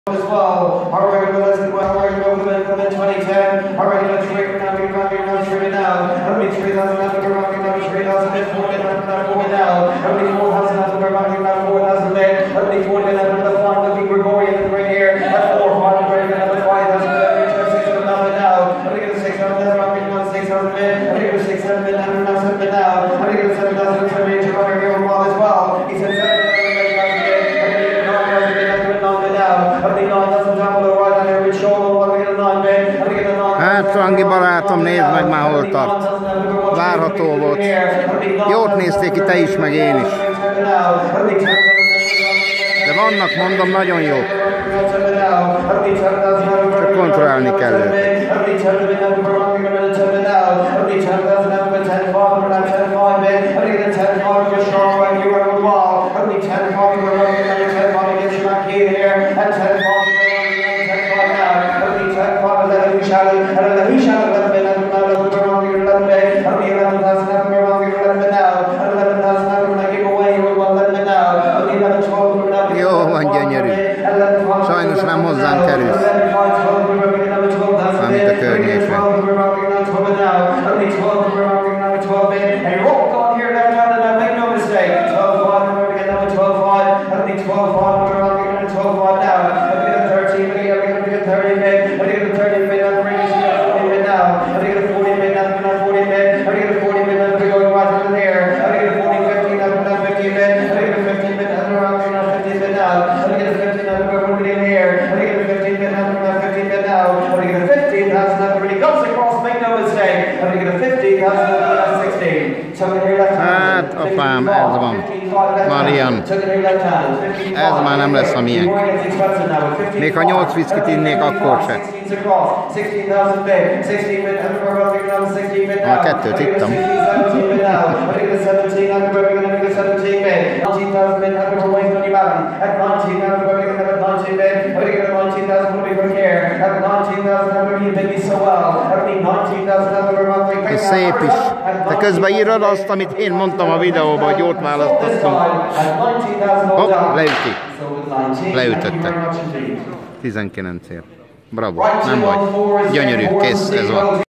As well, our regular lesson, our regular movement from 2010, our regular trade now, we're running now, how many 3,000 now, we're running now, 3,000 and 4,000 now, how many 4,000 now, we're running now, 4,000 men, how many 40,000 now, the fun, the big Gregorian right here, at 4,000, right now, 5,000, 6,000 now, how many 6,000 now, running now, 6,000 men, how many 6,000 men, now, 7,000 now, how many 7,000, 7,000, running here as well, he said 7,000. Hát, Frangi barátom, nézd meg már hol tart. Várható volt. Jót nézték ki te is, meg én is. De vannak, mondom, nagyon jó. Csak kontrollálni kell őket. Jó van, gyönyörű. Sajnos nem hozzánk kerülsz. Mármint a környékre. Hát, apám, ez van. Marian. Ez már nem lesz a miénk. Még ha 8 viszkit innék, akkor se. Már 2-t ittam. Ez szép is. Te közben írod azt, amit én mondtam a videóban, hogy jót választottunk. Hopp, leüti. Leütötte. 19-ért. Bravo. Nem baj. Gyönyörű. Kész, ez van.